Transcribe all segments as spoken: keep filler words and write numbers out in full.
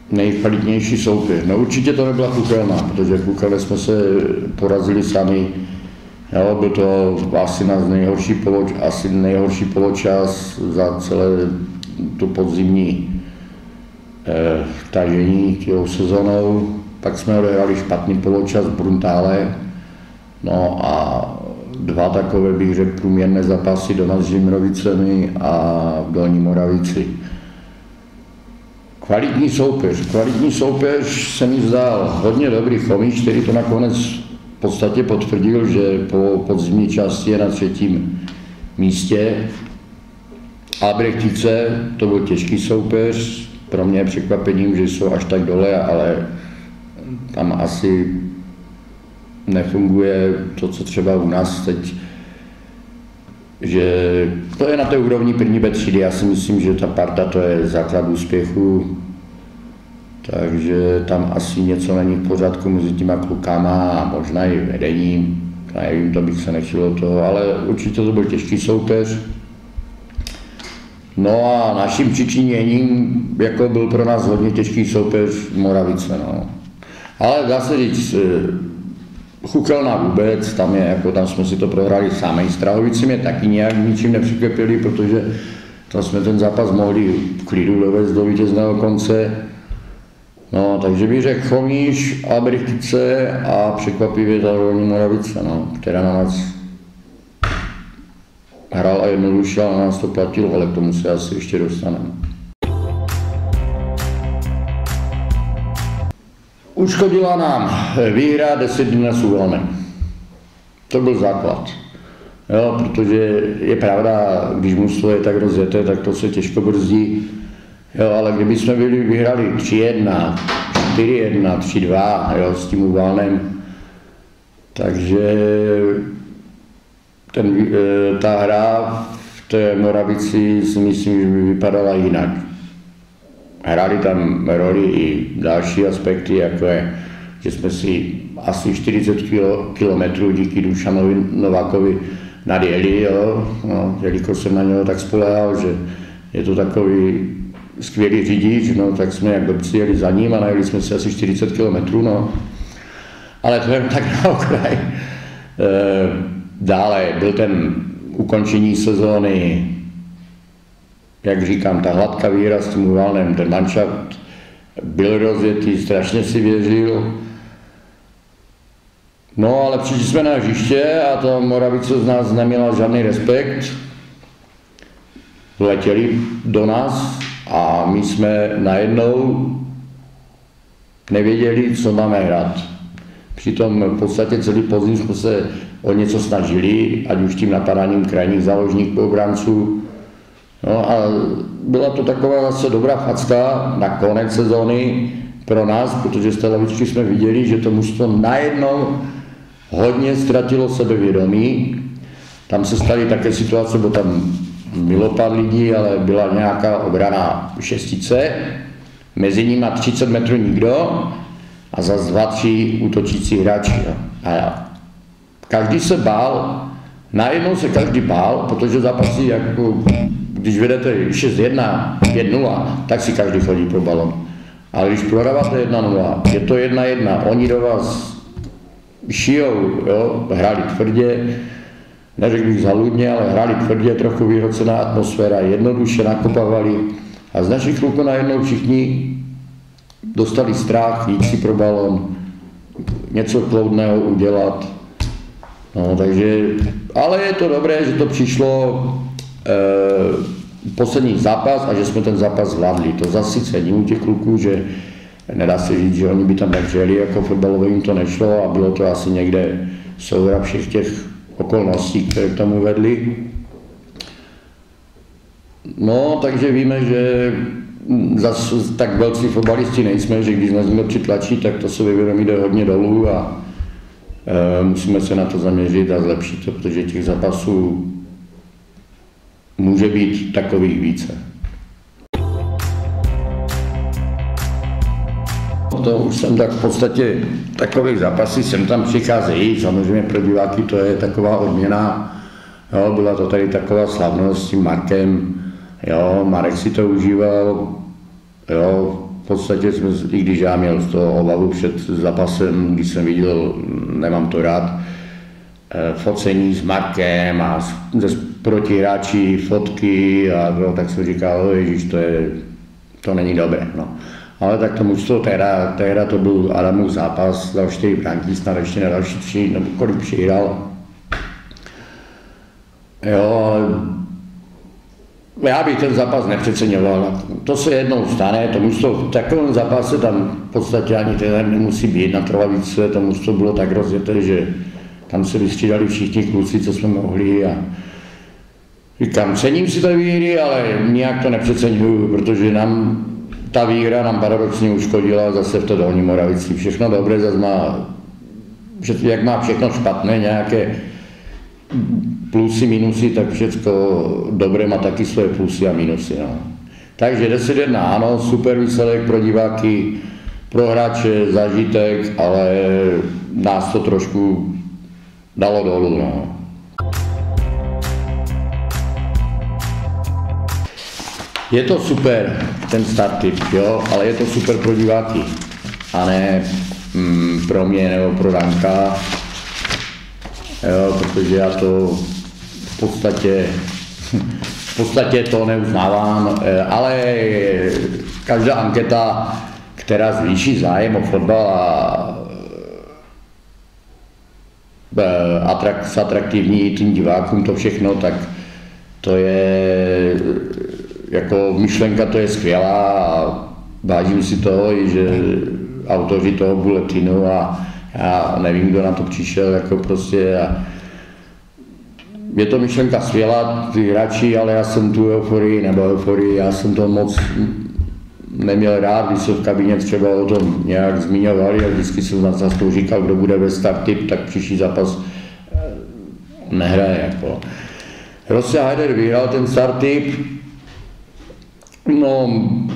nejkvalitnější soupeř. No určitě to nebyla Kuchelna, protože Kuchelně jsme se porazili sami. Jo, byl to asi na nejhorší poloč, asi nejhorší poločas za celé tu podzimní eh, tažení těho sezónou. Pak jsme odehrali špatný poločas v Bruntále. No a dva takové, bych řekl, průměrné zápasy doma s Žimrovicemi a v Dolní Moravici. Kvalitní soupeř. Kvalitní soupeř se mi zdál hodně dobrý Chomiš, který to nakonec v podstatě potvrdil, že po podzimní části je na třetím místě. Albrechtice, to byl těžký soupeř, pro mě je překvapením, že jsou až tak dole, ale tam asi nefunguje to, co třeba u nás teď, že to je na té úrovni první B třídy. Já si myslím, že ta parta to je základ úspěchu, takže tam asi něco není v pořádku mezi těma klukama a možná i vedením. Nevím, to bych se nechtělo toho, ale určitě to byl těžký soupeř. No a naším přičiněním jako byl pro nás hodně těžký soupeř Moravice. No. Ale dá se říct, Kuchelna vůbec, tam, je, jako, tam jsme si to prohráli sami. Strahovici mě taky nějak ničím nepřekvapili, protože tam jsme ten zápas mohli v klidu dovést do vítězného konce. No, takže bych řekl Chomiš, Albrechtice a překvapivě ta Dolní Moravice, no, která na nás hrál a jednoduše, a na nás to platilo, ale k tomu se asi ještě dostaneme. Uškodila nám výhra deset dní s Uhelnem. To byl základ. Jo, protože je pravda, když mužstvo je tak rozjeté, tak to se těžko brzdí. Jo, ale kdyby jsme byli vyhrali tři jedna, čtyři jedna, tři dva, jo, s tím Uhelnem, takže ten, ta hra v té Moravici si myslím, že by vypadala jinak. Hráli tam roli i další aspekty, jako je, že jsme si asi čtyřicet kilometrů díky Dušanovi Novákovi nadjeli, jo, no, jelikož jsem na něho tak spoléhal, že je to takový skvělý řidič, no, tak jsme jak dobci jeli za ním a najeli jsme si asi čtyřicet kilometrů, no. Ale to je tak na okraj. E, dále byl ten ukončení sezóny, jak říkám, ta hladká výhra s tím Uhelnem, ten manšaft byl rozjetý, strašně si věřil. No ale přišli jsme na hřiště a ta Moravice z nás neměla žádný respekt. Letěli do nás a my jsme najednou nevěděli, co máme hrát. Přitom v podstatě celý podzim jsme se o něco snažili, ať už tím napadáním krajních záložníků, obránců. No a byla to taková zase dobrá facka na konec sezóny pro nás, protože z té lavičky jsme viděli, že to mužstvo najednou hodně ztratilo sebevědomí. Tam se staly také situace, bo tam bylo pár lidí, ale byla nějaká obrana šestice, mezi nimi třicet metrů nikdo a zase dva, tři útočící hráči. A každý se bál, najednou se každý bál, protože zápasy, jako, když vedete šest jedna, pět nula, tak si každý chodí pro balon. Ale když prohráváte jedna nula, je to jedna jedna, oni do vás šijou, jo, hráli tvrdě, neřekl bych zaludně, ale hráli tvrdě, trochu vyhrocená atmosféra, jednoduše nakopávali a z našich kluků najednou všichni dostali strach, jít si pro balon, něco kloudného udělat. No, takže, ale je to dobré, že to přišlo e, poslední zápas a že jsme ten zápas zvládli. To zase cením u těch kluků, že nedá se říct, že oni by tam nevřeli, jako fotbalové jim to nešlo a bylo to asi někde souhra všech těch okolností, které k tomu vedly. No, takže víme, že zase tak velcí fotbalisti nejsme, že když nás někdo přitlačí, tak to se vyvědomí jde hodně dolů a e, musíme se na to zaměřit a zlepšit to, protože těch zápasů může být takových více. To už jsem tak v podstatě takových zápasů sem tam přicházejí, samozřejmě pro diváky to je taková odměna, jo, byla to tady taková slavnost s tím Markem, jo, Marek si to užíval, jo, podstatě jsme, i když já měl z toho obavu před zápasem, když jsem viděl, nemám to rád, focení s Markem a ze protihráči fotky a no, tak jsem říkal, ježiš, to, je, to není dobré. No. Ale tak to mužstvo, tehda, tehda to byl Adamův zápas, dal čtyři branky, snad ještě na další tři, nebo kolik přihrál. Jo, ale já bych ten zápas nepřeceňoval. To se jednou stane, to mužstvo v takovém zápase tam v podstatě ani trenér nemusí být na trvavíce, to mužstvo bylo tak rozjeté, že tam se vystřídali všichni kluci, co jsme mohli a říkám, cením si té výhry, ale nijak to nepřeceňuju, protože nám ta výhra nám paradoxně uškodila zase v té Dolní Moravici. Všechno dobré, zase má, jak má všechno špatné, nějaké plusy, minusy, tak všechno dobré má taky své plusy a minusy. No. Takže deset jedna, ano, super výsledek pro diváky, pro hráče, zážitek, ale nás to trošku dalo dolů. No. Je to super, ten startip, jo, ale je to super pro diváky, a ne mm, pro mě nebo pro Danka, jo, protože já to v podstatě, v podstatě to neuznávám, ale každá anketa, která zvýší zájem o fotbal a atrak, atraktivní tím divákům to všechno, tak to je jako myšlenka, to je skvělá a vážím si toho, i že autoři toho bulletinu a já nevím, kdo na to přišel, jako prostě a je to myšlenka skvělá, ty hráči, ale já jsem tu euforii, nebo euforii, já jsem to moc neměl rád, když se v kabině třeba o tom nějak zmiňovali a vždycky jsem zase to říkal, kdo bude ve startip, tak příští zápas nehraje. Jako. Rossi Haider vyhrál ten startip, no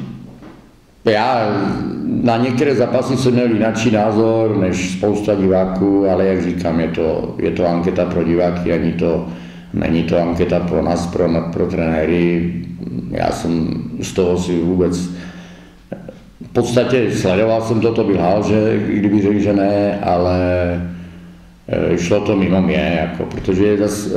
já na některé zápasy jsem měl jináčí názor než spousta diváků, ale jak říkám, je to, je to anketa pro diváky, ani to, není to anketa pro nás, pro, pro trenéry. Já jsem z toho si vůbec v podstatě sledoval jsem to, to byl hál, že kdyby řekl, že ne, ale šlo to mimo mě, jako, protože zase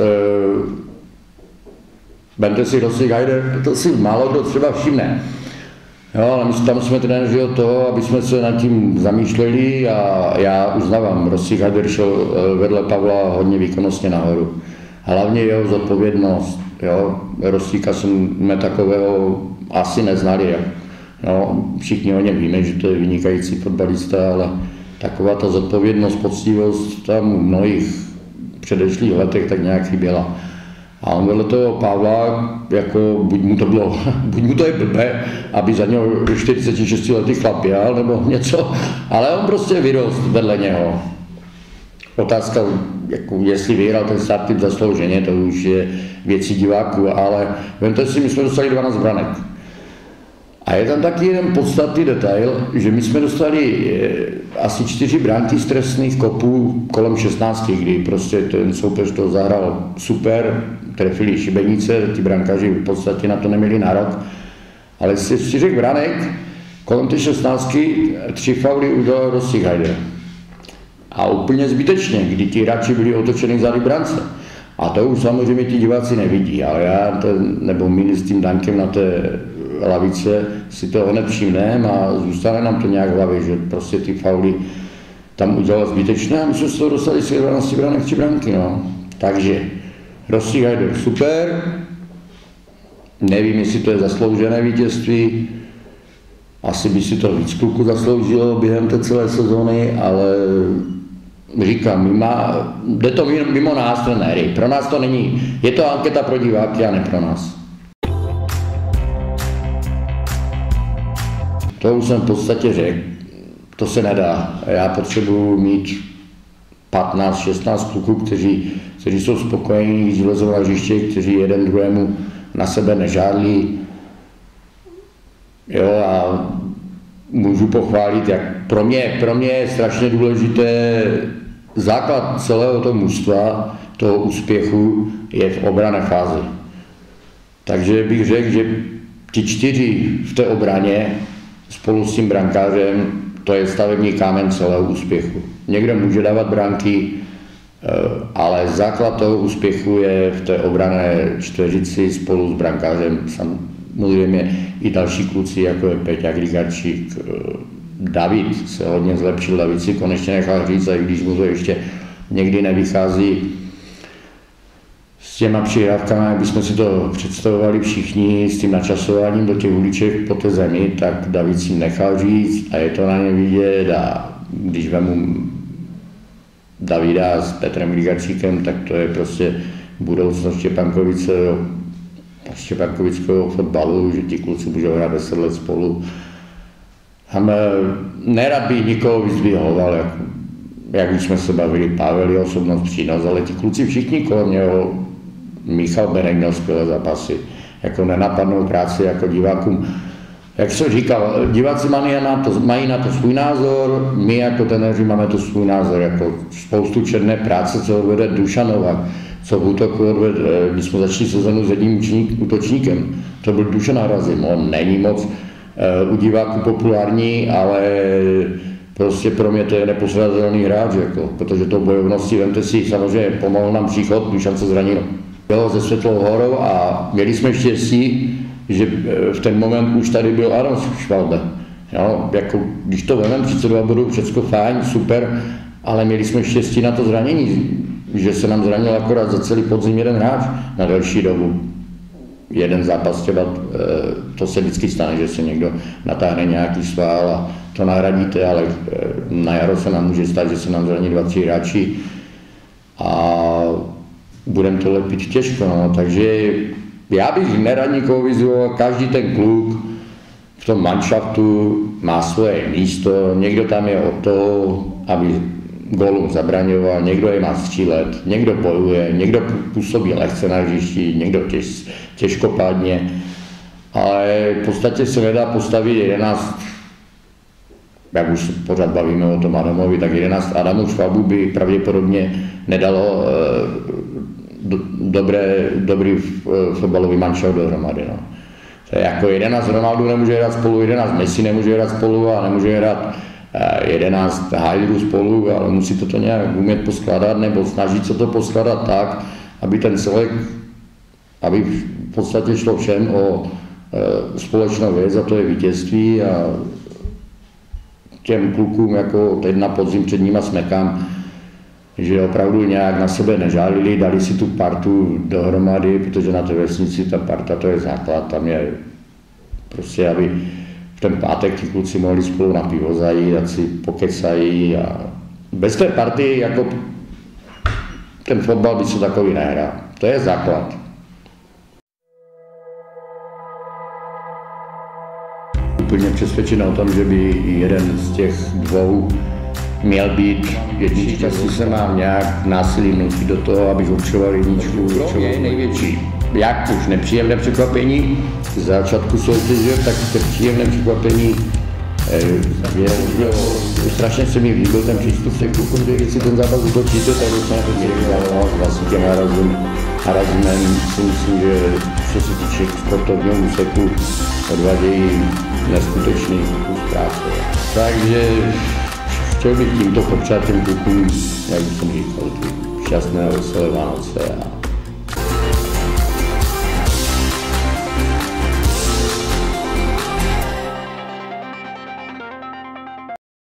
vemte si Rossi Haider, to si málo kdo třeba všimne. Jo, ale my tam jsme trenéři od toho, aby jsme se nad tím zamýšleli a já uznávám, Rossi Haider šel vedle Pavla hodně výkonnostně nahoru. Hlavně jeho zodpovědnost, jo, Rossíka jsme takového asi neznali. Jo, všichni o něm víme, že to je vynikající fotbalista, ale taková ta zodpovědnost, poctivost tam v mnohých předešlých letech tak nějak chyběla. A on vedle toho Pavla, jako buď mu to bylo, buď mu to je blbé, aby za něho čtyřicet šest letý chlap jel, nebo něco, ale on prostě vyrost vedle něho. Otázka, jako jestli vyhrál ten startip zaslouženě, to už je věcí diváků, ale vemte si, my jsme dostali dvanáct branek. A je tam taky jeden podstatný detail, že my jsme dostali asi čtyři branky z trestných kopů kolem šestnácti, kdy prostě ten soupeř to zahrál super, trefili šibenice, ty brankaři v podstatě na to neměli nárok, ale z čtyřech branek kolem té šestnáctky tři fauly udělal Rossi Haider. A úplně zbytečně, kdy ti hráči byli otočeni za brance. A to už samozřejmě ti diváci nevidí, ale já, ten, nebo my s tím Dankem na té lavice si toho nepřijmeme a zůstane nám to nějak v hlavě, že prostě ty fauly tam udělal zbytečné a my jsme se toho dostali z dvanácti branek tři branky, no. Takže Rossi Haider super, nevím, jestli to je zasloužené vítězství, asi by si to víc kluků zasloužilo během té celé sezóny, ale říkám, má, jde to mimo nás trenéry, pro nás to není, je to anketa pro diváky a ne pro nás. To už jsem v podstatě řekl, to se nedá. Já potřebuji mít patnáct šestnáct kluků, kteří, kteří jsou spokojení, když vylezou na hřiště, kteří jeden druhému na sebe nežádlí. Jo, a můžu pochválit, jak pro mě, pro mě je strašně důležité základ celého toho mužstva, toho úspěchu je v obranné fázi. Takže bych řekl, že ti čtyři v té obraně spolu s tím brankářem, to je stavební kámen celého úspěchu. Někdo může dávat branky, ale základ toho úspěchu je v té obranné čtveřici spolu s brankářem. Samozřejmě i další kluci, jako je Peťa Grigarčík, David se hodně zlepšil, David si konečně nechal říct, a i když mu to ještě někdy nevychází s těma přihrávkami, jak bychom si to představovali všichni, s tím načasováním do těch uliček po té zemi, tak David si nechal říct a je to na ně vidět. A když vemu Davida s Petrem Grigarčíkem, tak to je prostě budoucnost Štěpánkovice, štěpánkovického fotbalu, že ti kluci můžou hrát deset let spolu. Tam nerad bych nikoho vyzdvihoval, jak, jak už jsme se bavili, Pavel je osobnost, přínos, ale ti kluci všichni kolem něho, Michal Benek měl skvělé zápasy, jako nenapadnou práci jako divákům. Jak jsem říkal, diváci mají na to, mají na to svůj názor, my jako trenéři máme to svůj názor, jako spoustu černé práce, co odvede Dušan Novák, co v útoku odvede, když jsme začali sezonu s jedním útočníkem, to byl Dušan Harazim, on není moc u diváků populární, ale prostě pro mě to je nepostradatelný hráč, jako, protože to bojovnosti, vemte si, samozřejmě pomohl nám příchod, Dušan se zranil. Bylo ze Světlou Horou a měli jsme štěstí, že v ten moment už tady byl Aaron Švalbe. Jo, jako, když to vememe, třicet dva bodů, všechno fajn, super, ale měli jsme štěstí na to zranění, že se nám zranil akorát za celý podzim jeden hráč na delší dobu. Jeden zápas třeba, to se vždycky stane, že se někdo natáhne nějaký sval a to nahradíte, ale na jaro se nám může stát, že se nám zraní dva, tři hráči a budeme to lepit těžko, no. Takže já bych nerad nikoho vyzval, každý ten kluk v tom manšaftu má svoje místo, někdo tam je od toho, aby gólům zabraňoval, někdo je má střílet, někdo bojuje, někdo působí lehce na hřišti, někdo těž, těžkopádně, ale v podstatě se nedá postavit jedenáct, jak už pořád bavíme o tom Adamovi, tak jedenáct Adamů Švábů by pravděpodobně nedalo do, dobré, dobrý fotbalový manšaft dohromady. No. To je jako jedenáct Ronaldů nemůže hrát spolu, jedenáct Messi nemůže hrát spolu a nemůže hrát jedenáct Hajdů spolu, ale musí to, to nějak umět poskládat nebo snažit se to poskládat tak, aby ten celek, aby v podstatě šlo všem o e, společnou věc, a to je vítězství, a těm klukům jako teď na podzim před nima smekám, že opravdu nějak na sebe nežálili, dali si tu partu dohromady, protože na té vesnici ta parta to je základ, tam je prostě, aby v ten pátek ti kluci mohli spolu na pivo zajít, ať si pokecají a bez té party jako ten fotbal by se takový nehrál. To je základ. Úplně přesvědčen o tom, že by jeden z těch dvou měl být jednička, si se mám nějak násilí vnutit do toho, abych určoval jedničku. To je největší, jak už nepříjemné překvapení z začátku soutěže, tak to příjemné překvapení je, že strašně se mi líbil ten přístup těch kluků, že když si ten zápas utočíte, tak bych se na to dělal s vlastním Harazimem. Si myslím, že co se týče sportovního úseku, odvádějí neskutečný kus práce. Takže chtěl bych tímto popřát těm klukům, jak jsem říkal, šťastné veselé Vánoce.